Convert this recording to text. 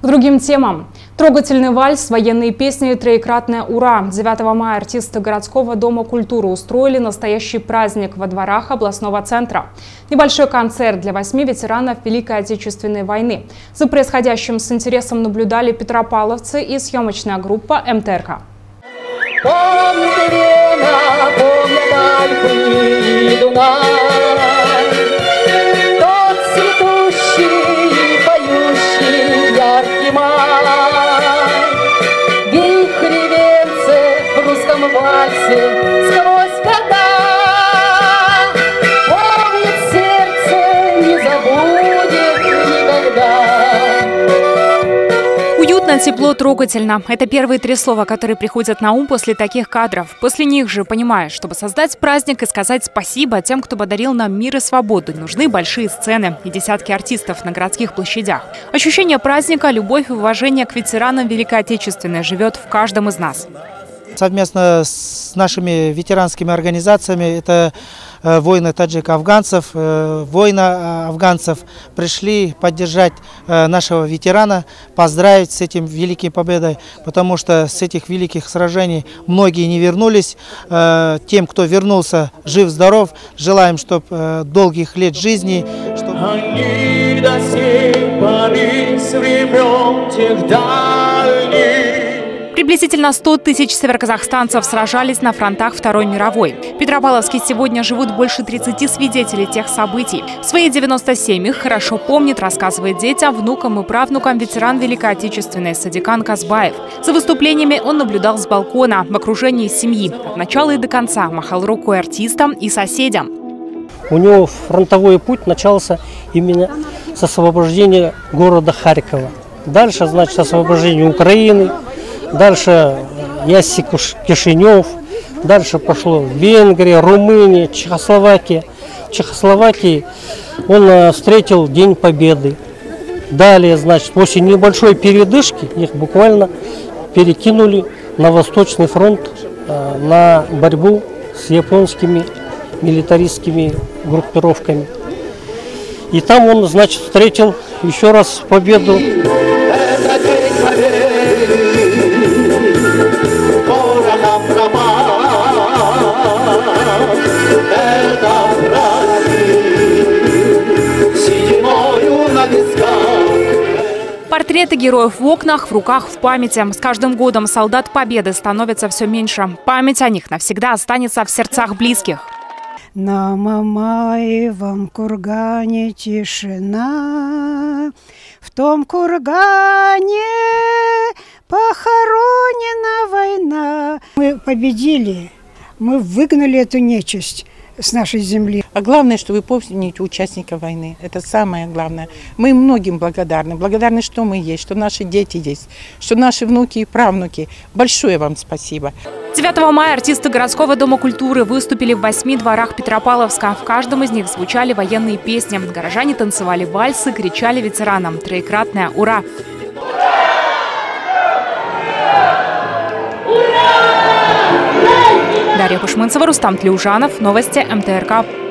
К другим темам. Трогательный вальс, военные песни и троекратное «Ура». 9 мая артисты городского дома культуры устроили настоящий праздник во дворах областного центра. Небольшой концерт для 8 ветеранов Великой Отечественной войны. За происходящим с интересом наблюдали петропавловцы и съемочная группа МТРК. Сквозь года помнит сердце, не забудет никогда. Уютно, тепло, трогательно. Это первые три слова, которые приходят на ум после таких кадров. После них же, понимаешь, чтобы создать праздник и сказать спасибо тем, кто подарил нам мир и свободу, нужны большие сцены и десятки артистов на городских площадях. Ощущение праздника, любовь и уважение к ветеранам Великой Отечественной живет в каждом из нас. Совместно с нашими ветеранскими организациями, это воины таджик-афганцев, воины афганцев, пришли поддержать нашего ветерана, поздравить с этим великой победой, потому что с этих великих сражений многие не вернулись. Тем, кто вернулся, жив-здоров, желаем, чтобы долгих лет жизни. Они до сей поры с времен тех дальних. Приблизительно 100 тысяч североказахстанцев сражались на фронтах Второй мировой. В Петропавловске сегодня живут больше 30 свидетелей тех событий. Свои 97 их хорошо помнит, рассказывает детям, внукам и правнукам ветеран Великой Отечественной Садикан Казбаев. За выступлениями он наблюдал с балкона, в окружении семьи. От начала и до конца махал рукой артистам и соседям. У него фронтовой путь начался именно с освобождения города Харькова. Дальше, значит, освобождение Украины. Дальше Яссик Кишинев, дальше пошло Венгрия, Румыния, Чехословакия. В Чехословакии он встретил День Победы. Далее, значит, после небольшой передышки их буквально перекинули на Восточный фронт на борьбу с японскими милитаристскими группировками. И там он, значит, встретил еще раз победу. Портреты героев в окнах, в руках, в памяти. С каждым годом солдат Победы становится все меньше. Память о них навсегда останется в сердцах близких. На Мамаевом кургане тишина, в том кургане похоронена война. Мы победили, мы выгнали эту нечисть с нашей земли. А главное, что вы помните участников войны. Это самое главное. Мы многим благодарны. Благодарны, что мы есть, что наши дети есть, что наши внуки и правнуки. Большое вам спасибо. 9 мая артисты городского дома культуры выступили в 8 дворах Петропавловска. В каждом из них звучали военные песни. Горожане танцевали вальсы, кричали ветеранам троекратное «Ура!». Дарья Пушманцева, Рустам Тлеужанов. Новости МТРК.